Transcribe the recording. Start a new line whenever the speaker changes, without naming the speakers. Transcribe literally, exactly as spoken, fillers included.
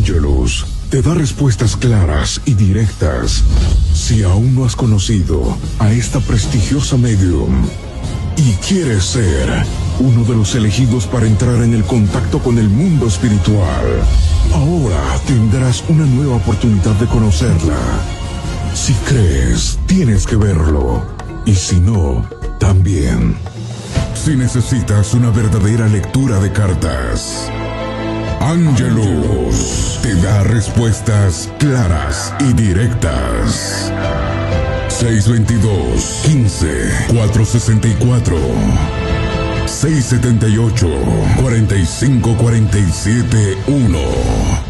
Angelus te da respuestas claras y directas. Si aún no has conocido a esta prestigiosa medium y quieres ser uno de los elegidos para entrar en el contacto con el mundo espiritual, ahora tendrás una nueva oportunidad de conocerla. Si crees, tienes que verlo. Y si no, también. Si necesitas una verdadera lectura de cartas, Angelus te da respuestas claras y directas. seis dos dos, quince, cuatrocientos sesenta y cuatro. seis siete ocho, cuatro cinco cuatro siete uno.